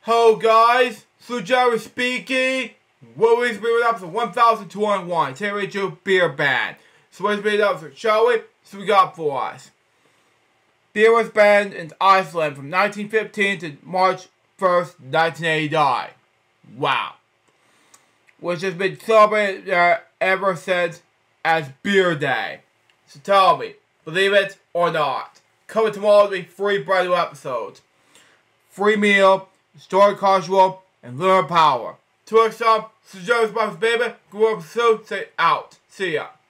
Hello guys, Jerry speaking. What is beer up to 1201? Today we do beer ban. So what's beer up to, shall we? So we got for us. Beer was banned in Iceland from 1915 to March 1st, 1989. Wow. Which has been celebrated ever since as Beer Day. So tell me, believe it or not. Coming tomorrow will be 3 brand new episodes. Free meal, story casual, and lunar power. To our stuff, so Joe's baby. Go up soon, say out. See ya.